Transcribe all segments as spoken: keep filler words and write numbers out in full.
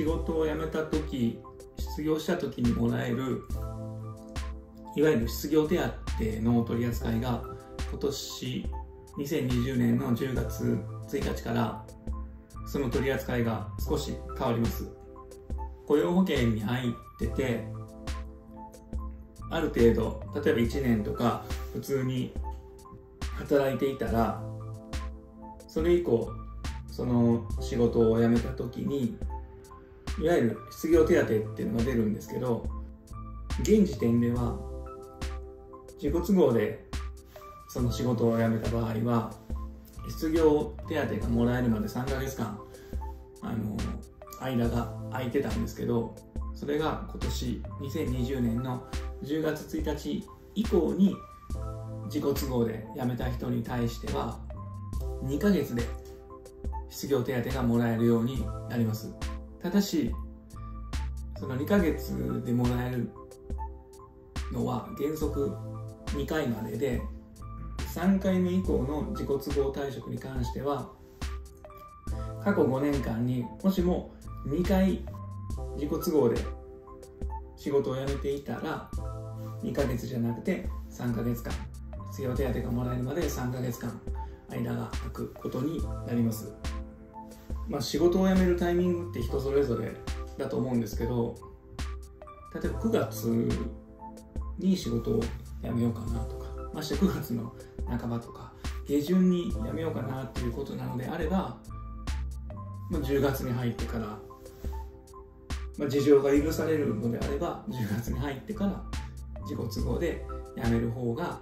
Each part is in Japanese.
仕事を辞めた時、失業した時にもらえるいわゆる失業手当の取り扱いが今年にせんにじゅうねんのじゅうがつついたちからその取り扱いが少し変わります。雇用保険に入っててある程度、例えばいちねんとか普通に働いていたら、それ以降その仕事を辞めた時にいわゆる失業手当っていうのが出るんですけど、現時点では自己都合でその仕事を辞めた場合は失業手当がもらえるまでさんかげつかんあの間が空いてたんですけど、それが今年にせんにじゅうねんのじゅうがつついたち以降に自己都合で辞めた人に対してはにかげつで失業手当がもらえるようになります。ただしそのにかげつでもらえるのは原則にかいまでで、さんかいめ以降の自己都合退職に関しては過去ごねんかんにもしもにかい自己都合で仕事を辞めていたらにかげつじゃなくてさんかげつかん、失業手当がもらえるまでさんかげつかん間が空くことになります。まあ、仕事を辞めるタイミングって人それぞれだと思うんですけど、例えばくがつに仕事を辞めようかなとか、ましてくがつの半ばとか下旬に辞めようかなっていうことなのであれば、まあ、じゅうがつに入ってから、まあ、事情が許されるのであればじゅうがつに入ってから自己都合で辞める方が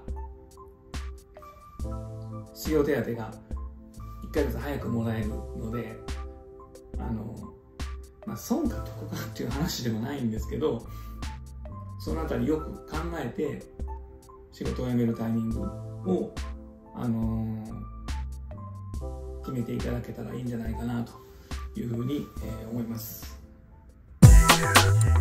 失業手当がいっかげつ早くもらえるので、あの、まあ、損か得かっていう話でもないんですけど、そのあたりよく考えて仕事を辞めるタイミングを、あのー、決めていただけたらいいんじゃないかなというふうに、えー、思います。